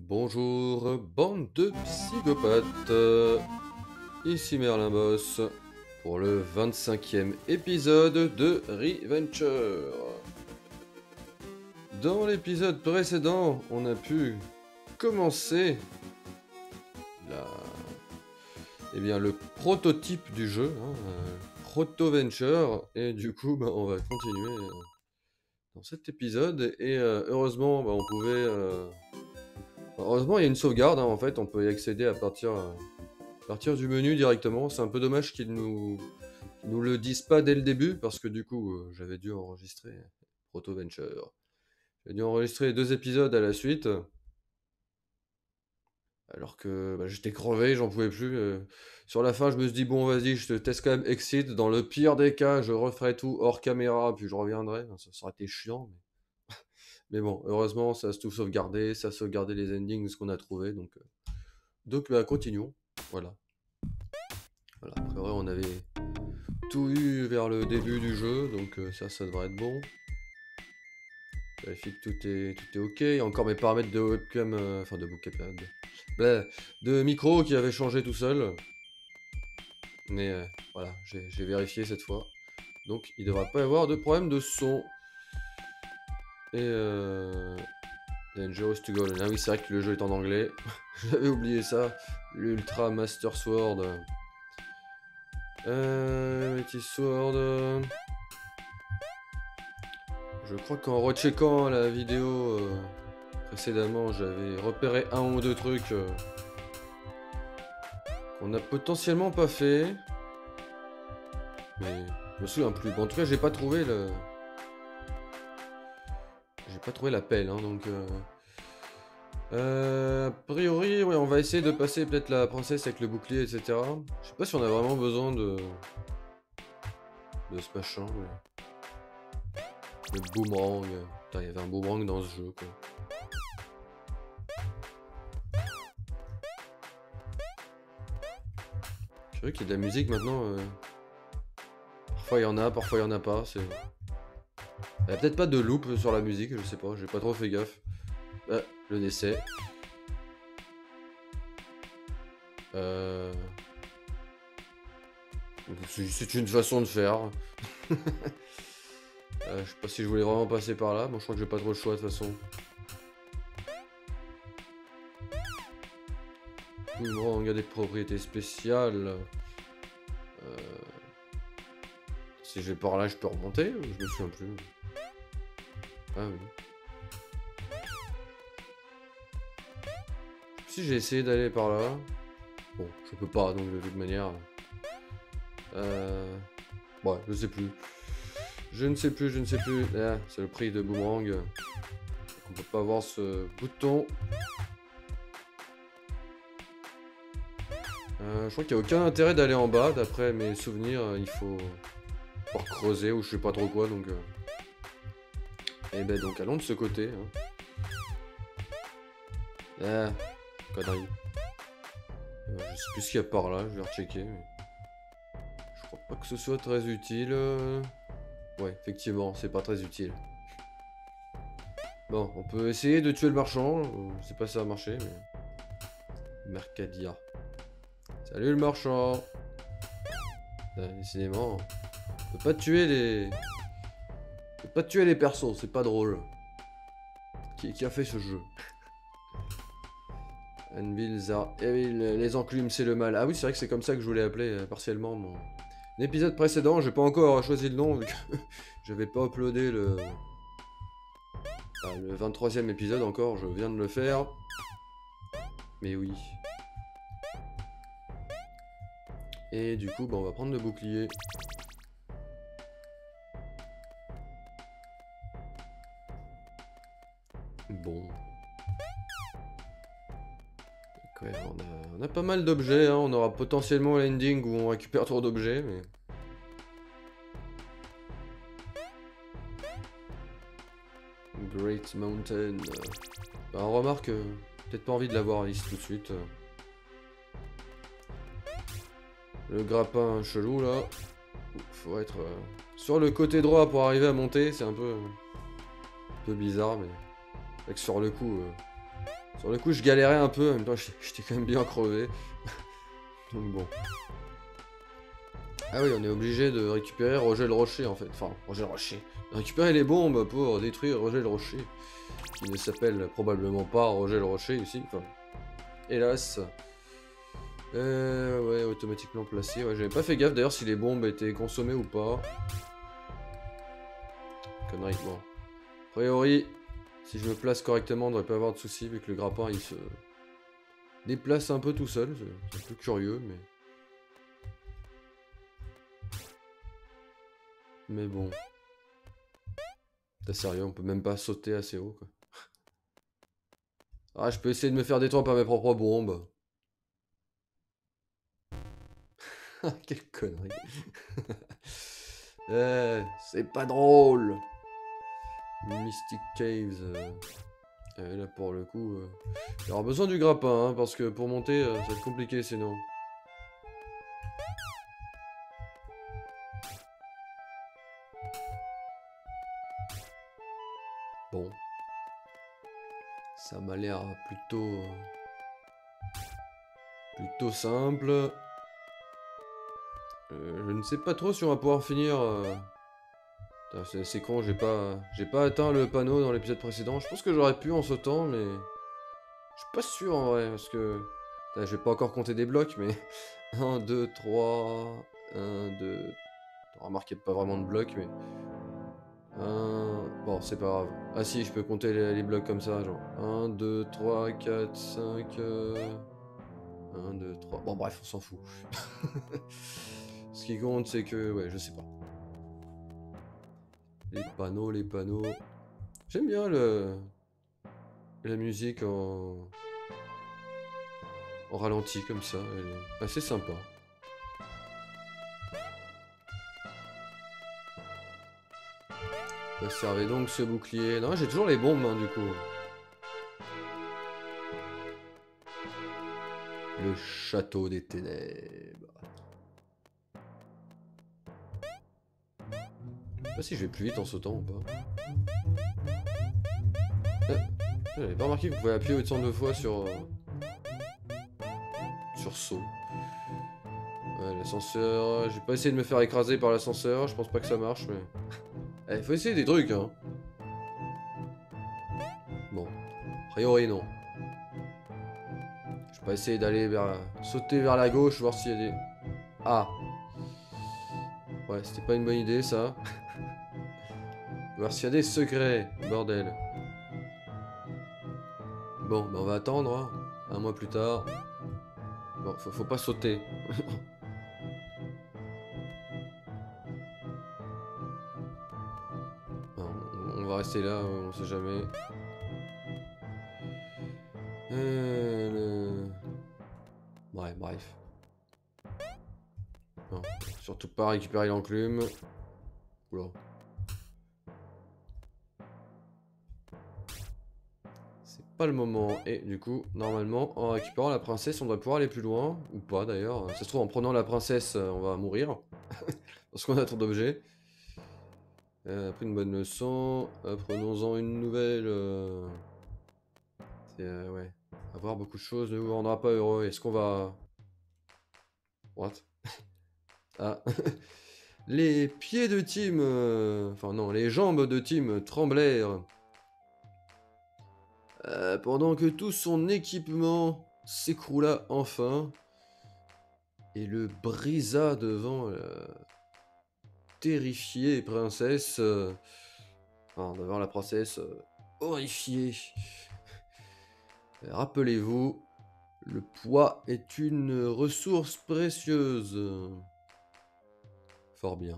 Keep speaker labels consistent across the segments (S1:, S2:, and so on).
S1: Bonjour, bande de psychopathes. Ici Merlin Boss pour le 25e épisode de Reventure. Dans l'épisode précédent, on a pu commencer la... le prototype du jeu, Proto-Venture, et du coup, on va continuer dans cet épisode. Et heureusement, on pouvait... Heureusement, il y a une sauvegarde, en fait, on peut y accéder à partir du menu directement. C'est un peu dommage qu'ils nous le disent pas dès le début, parce que du coup, j'avais dû enregistrer Proto Venture. J'ai dû enregistrer 2 épisodes à la suite, alors que j'étais crevé, j'en pouvais plus. Sur la fin, je me suis dit, bon, vas-y, je te teste quand même Exit. Dans le pire des cas, je referai tout hors caméra, puis je reviendrai. Ça aurait été chiant, mais bon, heureusement, ça a tout sauvegardé, ça a sauvegardé les endings, ce qu'on a trouvé, donc continuons. Voilà. Voilà, a priori, on avait tout eu vers le début du jeu, donc ça devrait être bon. Je vérifie que tout est ok. Il y a encore mes paramètres de webcam, de micro qui avaient changé tout seul. Mais voilà, j'ai vérifié cette fois. Donc il ne devrait pas y avoir de problème de son. Et Dangerous to Golden. Ah oui, c'est vrai que le jeu est en anglais. J'avais oublié ça. L'Ultra Master Sword. Mighty Sword. Je crois qu'en recheckant la vidéo précédemment, j'avais repéré un ou deux trucs qu'on n'a potentiellement pas fait. Mais je me souviens plus. Bon, en tout cas, j'ai pas trouvé la pelle, hein, donc... a priori, ouais, on va essayer de passer peut-être la princesse avec le bouclier, etc. Je sais pas si on a vraiment besoin de ce machin, mais... Le boomerang. Putain, il y avait un boomerang dans ce jeu, quoi. C'est vrai qu'il y a de la musique maintenant. Parfois il y en a, parfois il y en a pas. Il y a peut-être pas de loop sur la musique, je sais pas, j'ai pas trop fait gaffe. Ah, le décès. C'est une façon de faire. Je sais pas si je voulais vraiment passer par là. Bon, je crois que j'ai pas trop le choix de toute façon. Boomerang a des propriétés spéciales. Si je vais par là, je peux remonter. Je me souviens plus. Ah oui. Si j'ai essayé d'aller par là. Bon, je peux pas, donc de toute manière. Ouais, je sais plus. Je ne sais plus. Ah, c'est le prix de boomerang. On peut pas voir ce bouton. Je crois qu'il n'y a aucun intérêt d'aller en bas. D'après mes souvenirs, il faut creuser ou je sais pas trop quoi. Donc, et ben donc allons de ce côté. Hein. Ah, connerie. Je sais plus ce qu'il y a par là. Je vais rechecker. Mais... je crois pas que ce soit très utile. Ouais, effectivement, c'est pas très utile. Bon, on peut essayer de tuer le marchand. Je sais pas si ça va marcher, mais... Mercadia. Salut le marchand. Décidément, on peut pas tuer les persos, c'est pas drôle. Qui a fait ce jeu? Anvils are evil, les enclumes c'est le mal. Ah oui, c'est vrai que c'est comme ça que je voulais appeler partiellement mon épisode précédent. J'ai pas encore choisi le nom vu que j'avais pas uploadé le 23e épisode encore, je viens de le faire. Mais oui. Et du coup, on va prendre le bouclier. Bon. Ouais, on a pas mal d'objets, hein. On aura potentiellement l'ending où on récupère trop d'objets, mais... Great Mountain. On remarque, peut-être pas envie de l'avoir ici tout de suite. Le grappin chelou là. Faut être sur le côté droit pour arriver à monter, c'est un peu bizarre, mais avec sur le coup, Sur le coup, je galérais un peu, en même temps, j'étais quand même bien crevé. Donc bon. Ah oui, on est obligé de récupérer Roger le Rocher, en fait. Enfin, Roger le Rocher. De récupérer les bombes pour détruire Roger le Rocher. Qui ne s'appelle probablement pas Roger le Rocher, ici. Enfin, hélas. Ouais, automatiquement placé. Ouais, j'avais pas fait gaffe, d'ailleurs, si les bombes étaient consommées ou pas. Connerie, bon. A priori, si je me place correctement, on devrait pas avoir de soucis, vu que le grappin, il se déplace un peu tout seul. C'est un peu curieux, mais... Mais bon. T'es sérieux, on peut même pas sauter assez haut, quoi. Ah, je peux essayer de me faire détruire par mes propres bombes. Quelle connerie. C'est pas drôle. Mystic Caves. Là, pour le coup... il y aura besoin du grappin, hein, parce que pour monter, ça va être compliqué sinon. Bon. Ça m'a l'air plutôt simple. Je ne sais pas trop si on va pouvoir finir. C'est con, j'ai pas atteint le panneau dans l'épisode précédent. Je pense que j'aurais pu en sautant, mais je suis pas sûr en vrai parce que je vais pas encore compter des blocs, mais 1, 2, 3, 1, 2. Remarquez pas vraiment de blocs, mais bon, c'est pas grave. Ah si, je peux compter les blocs comme ça, genre 1, 2, 3, 4, 5. 1, 2, 3. Bon, bref, on s'en fout. Ce qui compte, c'est que... Ouais, je sais pas. Les panneaux, les panneaux... J'aime bien la musique en ralenti, comme ça. Elle est assez sympa. Servez donc ce bouclier. Non, j'ai toujours les bombes, hein, du coup. Le château des ténèbres. Je sais pas si je vais plus vite en sautant ou pas. J'avais pas remarqué que vous pouvez appuyer autant de fois sur saut. Ouais, l'ascenseur... J'ai pas essayé de me faire écraser par l'ascenseur, je pense pas que ça marche, mais... faut essayer des trucs, hein. Bon, a priori non. Je vais pas essayer d'aller sauter vers la gauche, voir s'il y a des... Ah. Ouais, c'était pas une bonne idée, ça. Voir s'il y a des secrets, bordel. Bon, on va attendre, hein. Un mois plus tard. Bon, faut pas sauter. On va rester là, on sait jamais. Ouais, bref. Non, surtout pas récupérer l'enclume. Oula. C'est pas le moment. Et du coup, normalement, en récupérant la princesse, on doit pouvoir aller plus loin. Ou pas d'ailleurs. Ça se trouve, en prenant la princesse, on va mourir. Parce qu'on a trop d'objets. Après une bonne leçon. Prenons-en une nouvelle. C'est ouais. Avoir beaucoup de choses ne vous rendra pas heureux. Est-ce qu'on va... What? Ah. Les pieds de Tim... Enfin non, les jambes de Tim tremblèrent. Pendant que tout son équipement s'écroula enfin. Et le brisa devant la terrifiée princesse. Enfin, devant la princesse horrifiée. Rappelez-vous, le poids est une ressource précieuse. Fort bien.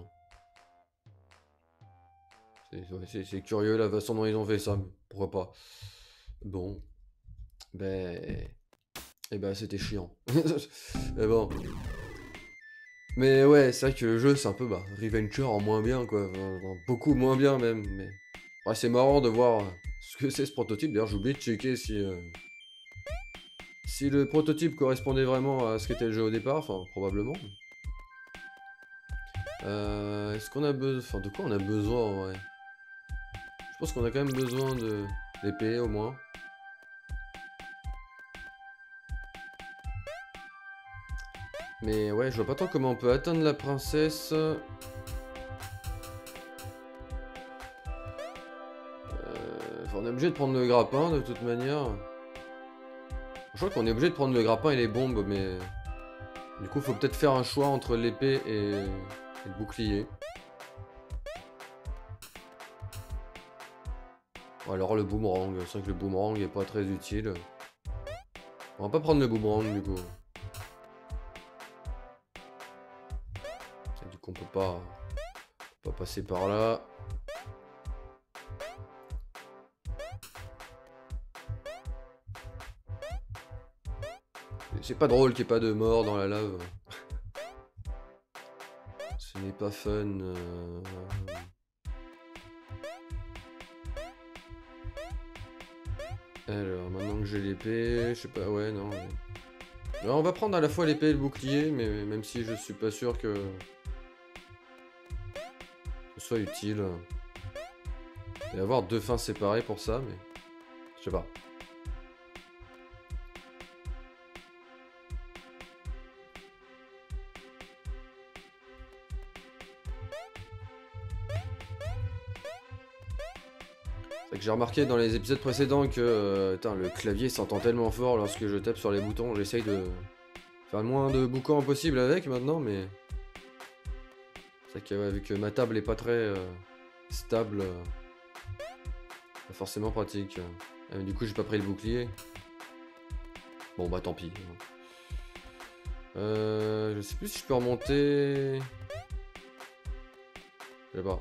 S1: C'est curieux la façon dont ils ont fait ça, mais pourquoi pas. Bon. Ben... Eh ben c'était chiant. Mais bon. Mais ouais, c'est vrai que le jeu c'est un peu Revenger en moins bien quoi. Enfin, beaucoup moins bien même. Mais ouais, c'est marrant de voir ce que c'est ce prototype. D'ailleurs j'ai oublié de checker si le prototype correspondait vraiment à ce qu'était le jeu au départ. Enfin probablement. Est-ce qu'on a besoin... Enfin de quoi on a besoin en vrai? Je pense qu'on a quand même besoin de l'épée au moins. Mais ouais, je vois pas trop comment on peut atteindre la princesse. Enfin, on est obligé de prendre le grappin de toute manière. Je crois qu'on est obligé de prendre le grappin et les bombes, mais... Du coup, faut peut-être faire un choix entre l'épée et le bouclier. Ou alors le boomerang. C'est vrai que le boomerang est pas très utile. On va pas prendre le boomerang du coup. Du coup, on peut pas passer par là. C'est pas drôle qu'il n'y ait pas de mort dans la lave. Ce n'est pas fun. Alors, maintenant que j'ai l'épée, je sais pas, ouais, non. Alors, on va prendre à la fois l'épée et le bouclier, mais même si je suis pas sûr que ce soit utile. Il va y avoir deux fins séparées pour ça, mais je sais pas. C'est que j'ai remarqué dans les épisodes précédents que le clavier s'entend tellement fort lorsque je tape sur les boutons. J'essaye de faire le moins de boucans possible avec maintenant, mais c'est vrai que ouais, vu que ma table est pas très stable, pas forcément pratique. Mais du coup, j'ai pas pris le bouclier. Bon bah tant pis. Je sais plus si je peux remonter. Je sais pas.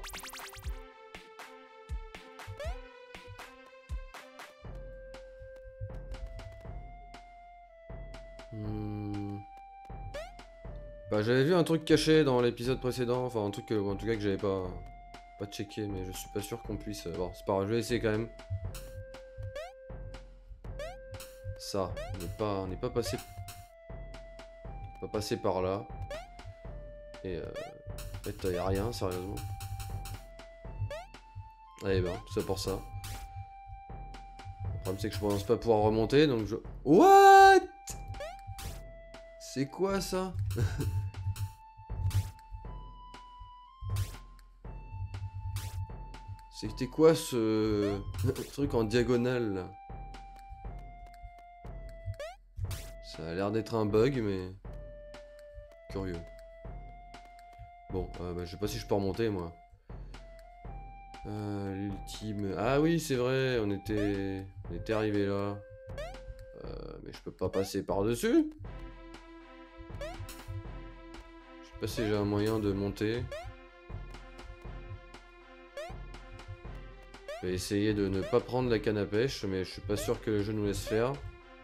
S1: Bah, j'avais vu un truc caché dans l'épisode précédent, enfin un truc en tout cas que j'avais pas checké, mais je suis pas sûr qu'on puisse. Bon, c'est pas grave, je vais essayer quand même. Ça, on n'est pas passé. Pas passé par là. Et en fait, y a rien, sérieusement. Eh ben, tout ça pour ça. Le problème c'est que je pense pas pouvoir remonter, donc je... What? C'est quoi ça? C'était quoi ce truc en diagonale là? Ça a l'air d'être un bug, mais curieux. Bon, bah, je sais pas si je peux remonter moi. L'ultime... Ah oui, c'est vrai, on était arrivé là. Mais je peux pas passer par-dessus. Je sais pas si j'ai un moyen de monter. Je vais essayer de ne pas prendre la canne à pêche, mais je suis pas sûr que le jeu nous laisse faire.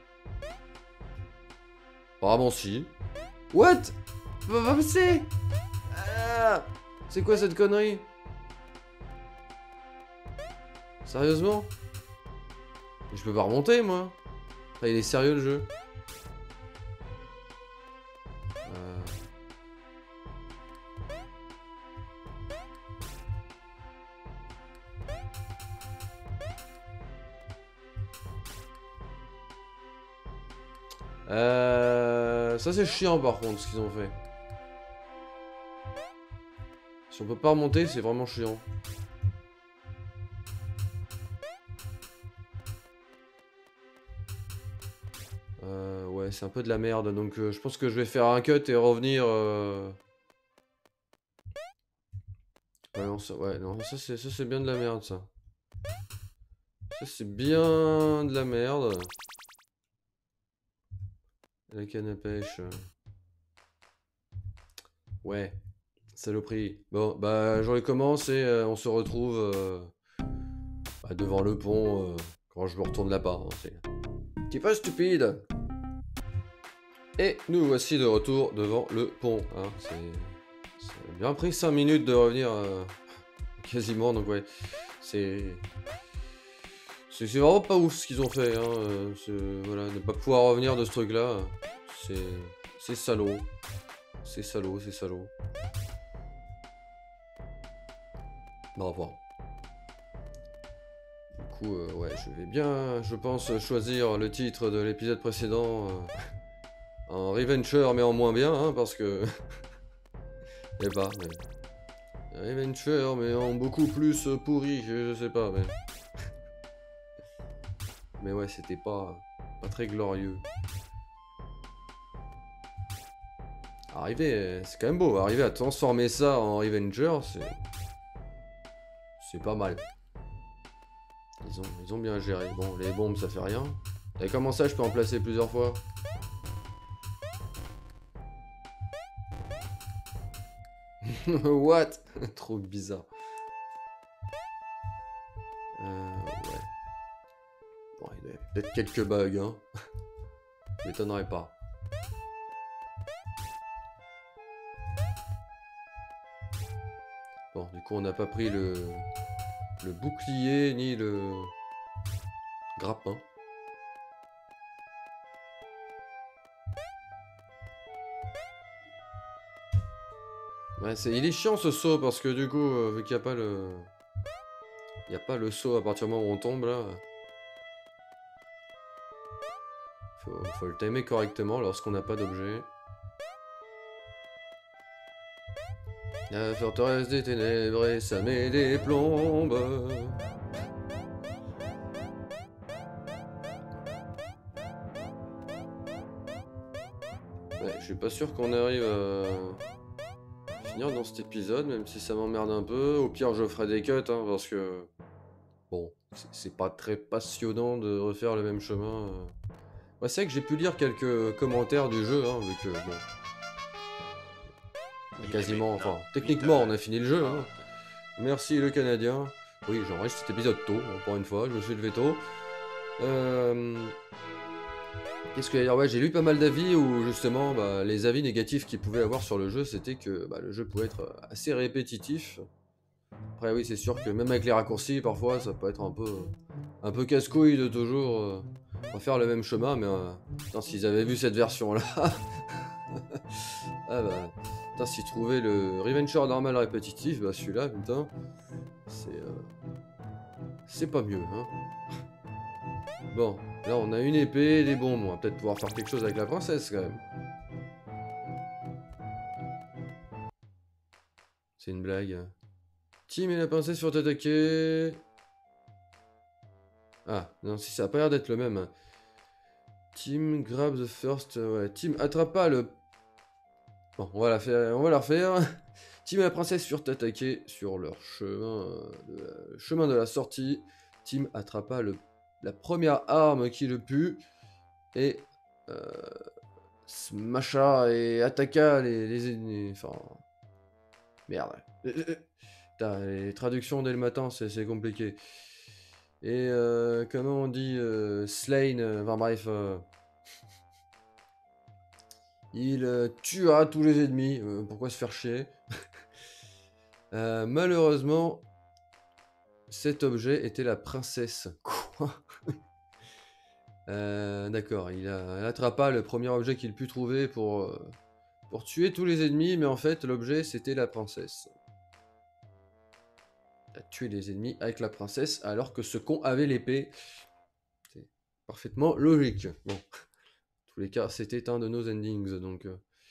S1: Apparemment si. What? Va passer! Ah, c'est quoi cette connerie? Sérieusement? Je peux pas remonter moi. Ah, il est sérieux le jeu. Ça c'est chiant par contre ce qu'ils ont fait. Si on peut pas remonter, c'est vraiment chiant. Ouais, c'est un peu de la merde, donc je pense que je vais faire un cut et revenir. Ouais, non, ça c'est bien de la merde ça. Ça c'est bien de la merde. La canne à pêche. Ouais, saloperie. Bon, bah je recommence et on se retrouve devant le pont quand je me retourne là-bas. Hein, c'est un petit peu stupide. Et nous voici de retour devant le pont. Hein, c'est bien pris 5 minutes de revenir quasiment, donc ouais. C'est vraiment pas ouf ce qu'ils ont fait. Hein, voilà, ne pas pouvoir revenir de ce truc-là, c'est salaud. C'est salaud, c'est salaud. Bon, au revoir. Du coup, ouais, je vais bien, je pense, choisir le titre de l'épisode précédent. un Reventure mais en moins bien, hein, parce que... Je sais pas, mais... Reventure mais en beaucoup plus pourri, je sais pas, mais... Mais ouais, c'était pas très glorieux. Arriver, c'est quand même beau, arriver à transformer ça en Revenger, c'est pas mal. Ils ont bien géré. Bon, les bombes, ça fait rien. Et comment ça, je peux en placer plusieurs fois? What? Trop bizarre. Ouais. Bon, il y a peut-être quelques bugs, hein. M'étonnerait pas. Bon, du coup, on n'a pas pris le bouclier ni le grappin. Ouais, il est chiant ce saut parce que du coup, vu qu'il n'y a pas le... Il n'y a pas le saut à partir du moment où on tombe là. Faut le timer correctement lorsqu'on n'a pas d'objet. La forteresse des ténèbres et ça met des plombes. Ouais, je suis pas sûr qu'on arrive à finir dans cet épisode, même si ça m'emmerde un peu. Au pire, je ferai des cuts, hein, parce que... Bon, c'est pas très passionnant de refaire le même chemin. Ouais, c'est vrai que j'ai pu lire quelques commentaires du jeu, hein, vu que, bon... Quasiment, enfin, techniquement, on a fini le jeu, hein. Merci le Canadien. Oui, j'enregistre cet épisode tôt, encore une fois, je me suis levé tôt. Qu'est-ce que dire? Ouais, j'ai lu pas mal d'avis où justement bah, les avis négatifs qu'il pouvait avoir sur le jeu, c'était que bah, le jeu pouvait être assez répétitif. Après oui, c'est sûr que même avec les raccourcis, parfois ça peut être un peu casse-couille de toujours refaire le même chemin, mais putain, s'ils avaient vu cette version-là, ah bah, putain, s'ils trouvaient le Reventure normal répétitif, bah celui-là, putain, c'est pas mieux, hein. Bon, là on a une épée, des bombes, on va peut-être pouvoir faire quelque chose avec la princesse quand même. C'est une blague. Tim et la princesse furent attaqués. Ah, non, si ça a pas l'air d'être le même. Tim grab the first... ouais, Tim attrapa le... Bon, on va la refaire. Tim et la princesse furent attaqués sur leur chemin de la sortie. Tim attrapa la première arme qui le put et smasha et attaqua les ennemis. Enfin, merde. Putain, les traductions dès le matin, c'est compliqué. Et comment on dit Slain, enfin bref. Il tuera tous les ennemis. Pourquoi se faire chier? Malheureusement, cet objet était la princesse. Quoi? D'accord, il attrapa le premier objet qu'il put trouver pour tuer tous les ennemis, mais en fait, l'objet, c'était la princesse. Il a tué les ennemis avec la princesse, alors que ce con avait l'épée. C'est parfaitement logique. Bon, en tous les cas, c'était un de nos endings, donc...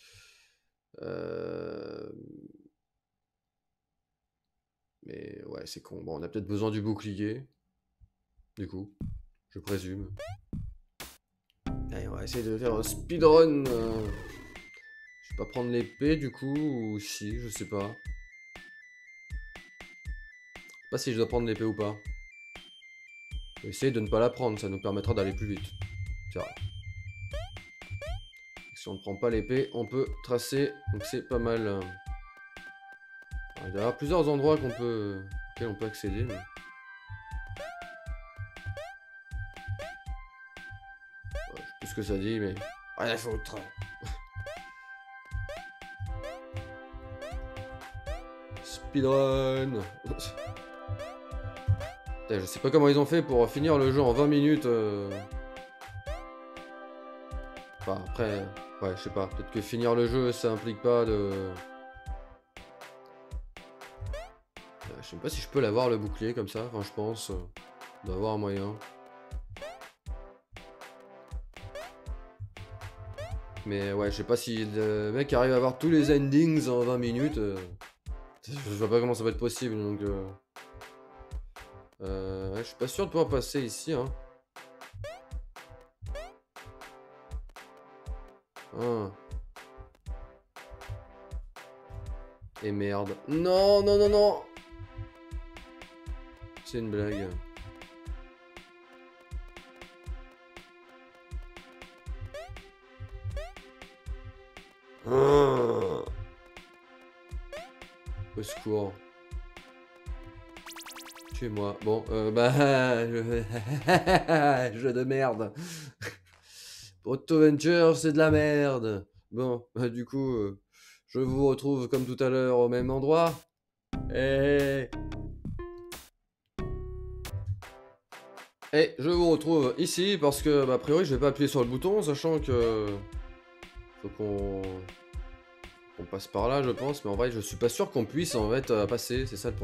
S1: Mais ouais, c'est con. Bon, on a peut-être besoin du bouclier. Du coup, je présume. Allez, on va essayer de faire un speedrun. Je vais pas prendre l'épée du coup, ou si, je sais pas. Je sais pas si je dois prendre l'épée ou pas. Je vais essayer de ne pas la prendre, ça nous permettra d'aller plus vite. C'est vrai. Si on ne prend pas l'épée, on peut tracer, donc c'est pas mal. Il y a plusieurs endroits auxquels on peut accéder. Mais... ouais, je sais plus ce que ça dit, mais... rien à foutre. Speedrun. Je sais pas comment ils ont fait pour finir le jeu en 20 minutes. Enfin, après, ouais, je sais pas. Peut-être que finir le jeu, ça implique pas de... je sais pas si je peux l'avoir le bouclier comme ça. Enfin, je pense. Il doit y avoir un moyen. Mais ouais, je sais pas si le mec arrive à avoir tous les endings en 20 minutes. Je vois pas comment ça va être possible, donc... ouais, je suis pas sûr de pouvoir passer ici, hein. Ah. Et merde. Non, non, non, non. C'est une blague. Ah. Au secours. Tuez-moi. Bon, bah... Jeu de merde. Auto Venture, c'est de la merde. Bon, bah du coup, je vous retrouve comme tout à l'heure au même endroit. Et je vous retrouve ici parce que, bah, a priori, je vais pas appuyer sur le bouton, sachant que... Faut qu'on passe par là, je pense. Mais en vrai, je suis pas sûr qu'on puisse, en fait, passer. C'est ça le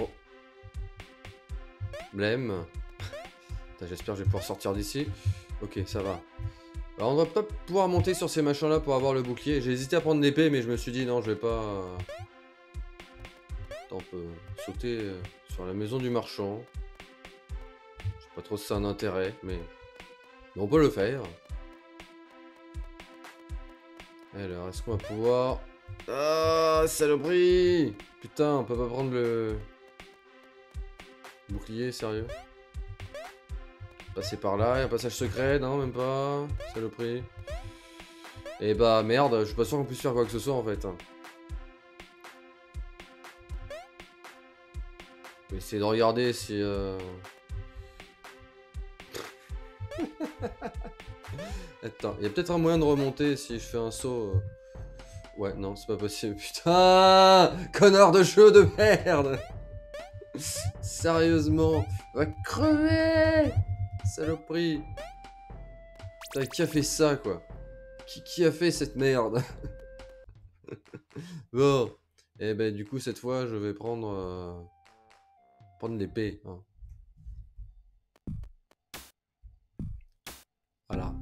S1: problème. J'espère que je vais pouvoir sortir d'ici. Ok, ça va. Alors, on va pas pouvoir monter sur ces machins-là pour avoir le bouclier. J'ai hésité à prendre l'épée, mais je me suis dit, non, je vais pas... Attends, on peut sauter sur la maison du marchand. Je sais pas trop si c'est un intérêt, mais on peut le faire. Alors, est-ce qu'on va pouvoir... Ah, saloperie! Putain, on peut pas prendre le... bouclier, sérieux? Passer par là, y a un passage secret, non, même pas. Saloperie. Et bah, merde, je suis pas sûr qu'on puisse faire quoi que ce soit, en fait. Je vais essayer de regarder si... Attends, y a peut-être un moyen de remonter si je fais un saut... Ouais, non, c'est pas possible, putain! Connard de jeu de merde! Sérieusement, on va crever! Saloperie! Putain, qui a fait ça, quoi? Qui a fait cette merde? Bon, et ben du coup, cette fois, je vais prendre l'épée. Hein. Voilà.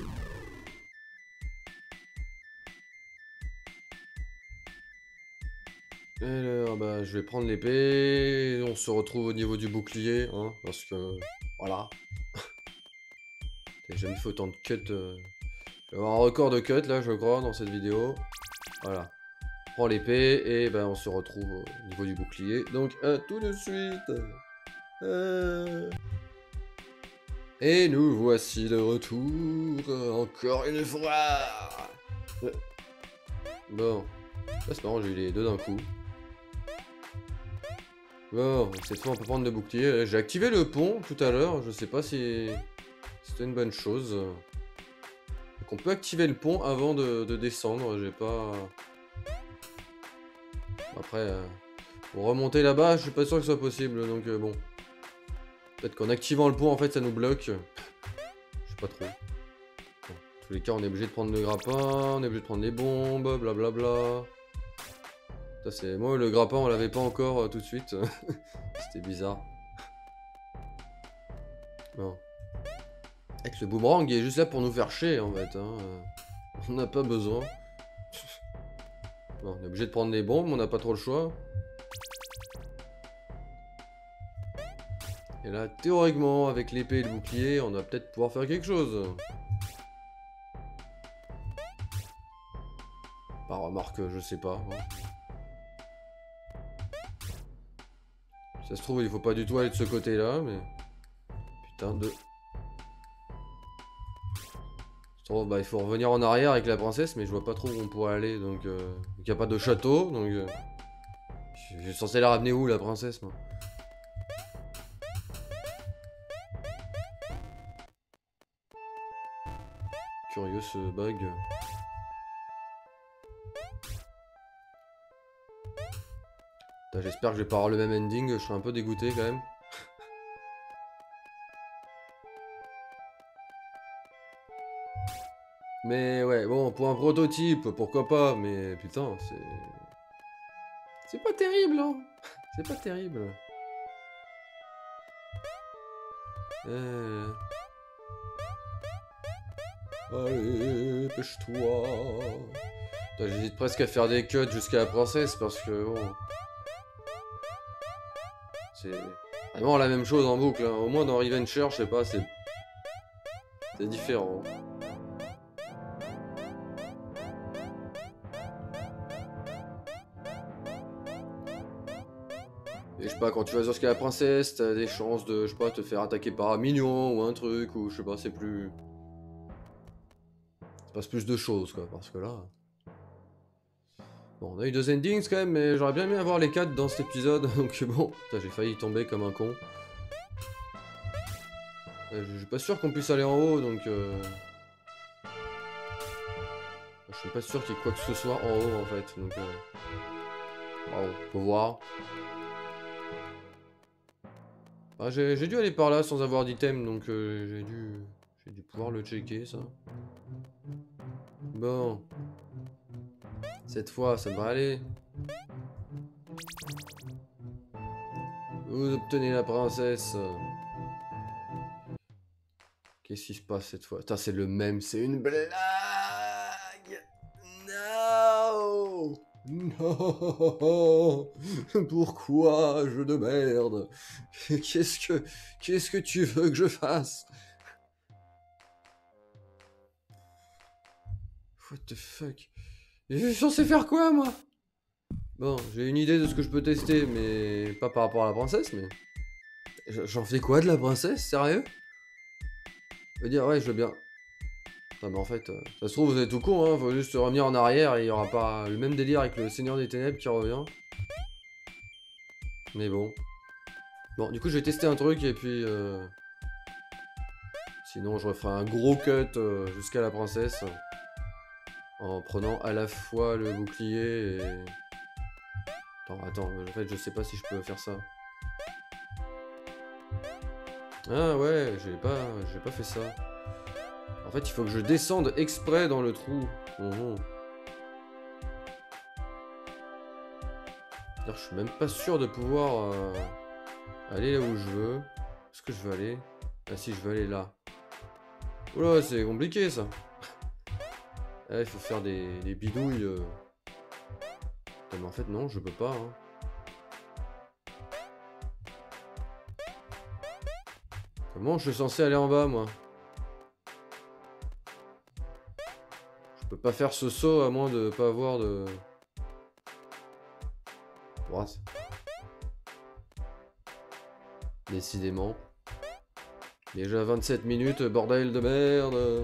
S1: Alors, bah, je vais prendre l'épée. On se retrouve au niveau du bouclier, hein, parce que... Voilà. J'ai jamais fait autant de cuts. Je vais avoir un record de cuts, là, je crois, dans cette vidéo. Voilà. Prends l'épée, et ben, on se retrouve au niveau du bouclier. Donc, à tout de suite. Et nous voici de retour, encore une fois. Bon. Là, c'est marrant, j'ai eu les deux d'un coup. Bon, cette fois on peut prendre le bouclier. J'ai activé le pont tout à l'heure, je sais pas si c'était une bonne chose. Donc on peut activer le pont avant de descendre, j'ai pas... Après, pour remonter là-bas, je suis pas sûr que ce soit possible, donc bon. Peut-être qu'en activant le pont, en fait, ça nous bloque. Je sais pas trop. Bon, dans tous les cas, on est obligé de prendre le grappin, on est obligé de prendre les bombes, blablabla. Ça c'est... Moi, le grappin, on l'avait pas encore tout de suite. C'était bizarre. Bon. Avec le boomerang, il est juste là pour nous faire chier, en fait. Hein. On n'a pas besoin. Bon, on est obligé de prendre les bombes, mais on n'a pas trop le choix. Et là, théoriquement, avec l'épée et le bouclier, on va peut-être pouvoir faire quelque chose. Bah, remarque, je sais pas. Hein. Ça se trouve, il faut pas du tout aller de ce côté-là, mais... Putain de... Bah, il faut revenir en arrière avec la princesse, mais je vois pas trop où on pourrait aller, donc... il n'y a pas de château, donc... Je suis censé la ramener où, la princesse, moi? Curieux, ce bug. J'espère que je vais pas avoir le même ending, je serais un peu dégoûté, quand même. Mais ouais, bon, pour un prototype, pourquoi pas, mais putain, c'est... C'est pas terrible, hein. C'est pas terrible. Allez, dépêche-toi. J'hésite presque à faire des cuts jusqu'à la princesse parce que bon. C'est vraiment la même chose en boucle. Hein. Au moins dans Revenger, je sais pas, c'est différent. Et je sais pas, quand tu vas jusqu'à la princesse, t'as des chances de, je sais pas, te faire attaquer par un mignon ou un truc, ou je sais pas, c'est plus. Il se passe plus de choses quoi, parce que là. Bon, on a eu 2 endings quand même, mais j'aurais bien aimé avoir les 4 dans cet épisode, donc bon, j'ai failli tomber comme un con. Je suis pas sûr qu'on puisse aller en haut, donc je suis pas sûr qu'il y ait quoi que ce soit en haut en fait, donc bon, faut voir. Ah, j'ai dû aller par là sans avoir d'item, donc j'ai dû pouvoir le checker ça. Bon. Cette fois, ça devrait aller. Vous obtenez la princesse. Qu'est-ce qui se passe cette fois? Putain, c'est le même, c'est une blague. Non. Non. Pourquoi, jeu de merde? Qu'est-ce que tu veux que je fasse? What the fuck? Je suis censé faire quoi, moi? Bon, j'ai une idée de ce que je peux tester, mais pas par rapport à la princesse, mais... J'en fais quoi de la princesse? Sérieux? Je veux dire, ouais, je veux bien... Non mais en fait, ça se trouve vous êtes tout con, hein, faut juste revenir en arrière et il y aura pas le même délire avec le Seigneur des Ténèbres qui revient. Mais bon. Bon, du coup je vais tester un truc et puis... Sinon je referai un gros cut jusqu'à la princesse. En prenant à la fois le bouclier et... Attends, en fait je sais pas si je peux faire ça. Ah ouais, j'ai pas fait ça. En fait il faut que je descende exprès dans le trou. Je suis même pas sûr de pouvoir aller là où je veux. Est-ce que je veux aller? Ah si, je veux aller là. Oula, c'est compliqué ça. Il faut faire des bidouilles. Mais en fait non, je peux pas. Hein. Comment je suis censé aller en bas moi? Je peux pas faire ce saut à moins de pas avoir de... What? Décidément. Déjà 27 minutes, bordel de merde.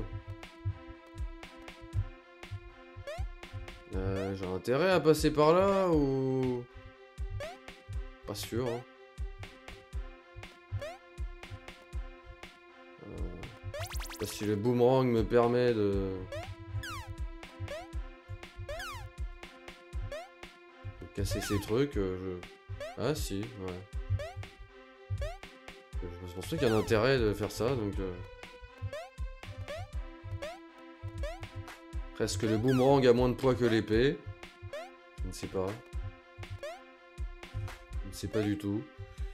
S1: J'ai intérêt à passer par là ou... Pas sûr. Hein. Je sais pas si le boomerang me permet de casser ces trucs. Ah si, ouais. Je pense qu'il y a un intérêt de faire ça, donc... Presque le boomerang a moins de poids que l'épée. Je ne sais pas. Je ne sais pas du tout.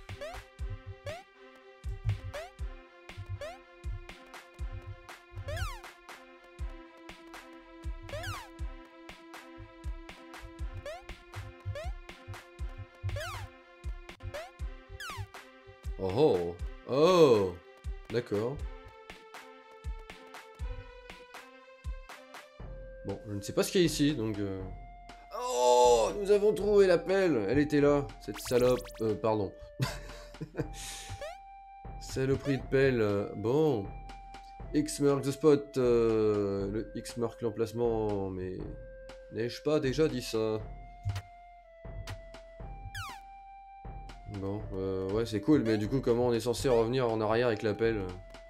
S1: Oh oh! Oh! D'accord. Bon, je ne sais pas ce qu'il y a ici, donc... Oh! Nous avons trouvé la pelle! Elle était là, cette salope... pardon. Saloperie de pelle. Bon. X marque the spot. Le X marque l'emplacement, mais... N'ai-je pas déjà dit ça? Bon, ouais, c'est cool, mais du coup, comment on est censé revenir en arrière avec la pelle?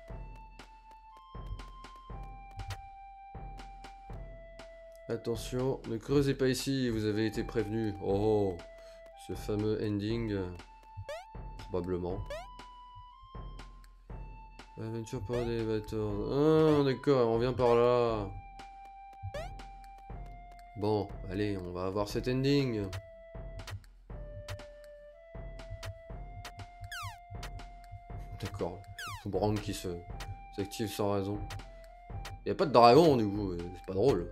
S1: Attention, ne creusez pas ici, vous avez été prévenu. Oh, ce fameux ending. Probablement. Aventure par l'élévateur. Ah, d'accord, on vient par là. Bon, allez, on va avoir cet ending. D'accord, boomerang qui s'active sans raison. Y a pas de dragon, du coup, c'est pas drôle.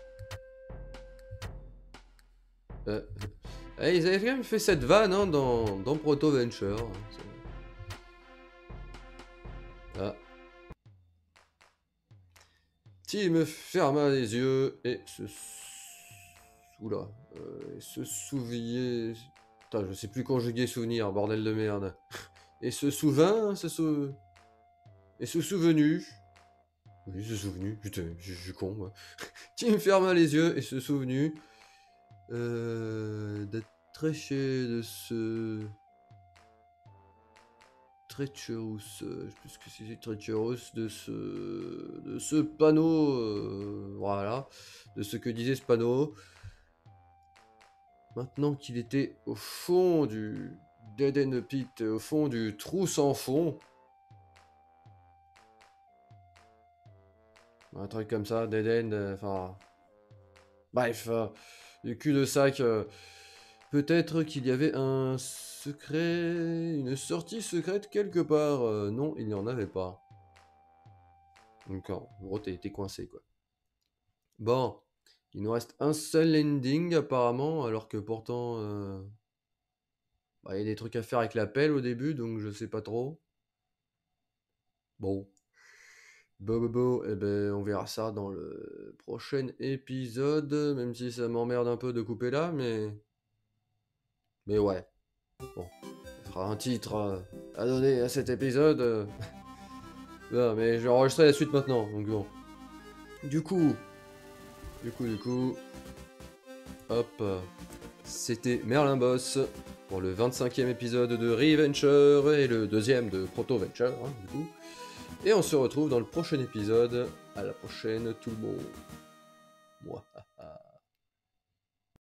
S1: Ils avaient quand même fait cette vanne hein, dans Proto Venture. Ah. Tim ferma les yeux et se... Oula. Et se souvient... Putain, je sais plus conjuguer souvenir, bordel de merde. Et se souvint, et se souvenu... Oui, se souvenu, putain, je suis con, moi. Tim ferma les yeux et se souvenu... d'être tréché de ce... Treacherous, je sais plus ce que c'est Treacherous, de ce panneau, voilà, de ce que disait ce panneau. Maintenant qu'il était au fond du Dead End Pit, au fond du trou sans fond. Un truc comme ça, Dead End, enfin... bref, du cul-de-sac... peut-être qu'il y avait un secret... une sortie secrète quelque part. Non, il n'y en avait pas. Donc en gros, t'es coincé, quoi. Bon, il nous reste un seul ending, apparemment, alors que pourtant... il y a des trucs à faire avec la pelle au début, donc je sais pas trop. Bon. Eh ben, on verra ça dans le prochain épisode, même si ça m'emmerde un peu de couper là, mais... Mais ouais. Bon, ça fera un titre à donner à cet épisode. Non, mais je vais enregistrer la suite maintenant, donc bon. Du coup, hop, c'était Merlin Boss pour le 25e épisode de Reventure et le deuxième de Proto Venture, hein, du coup. Et on se retrouve dans le prochain épisode. À la prochaine, tout le monde.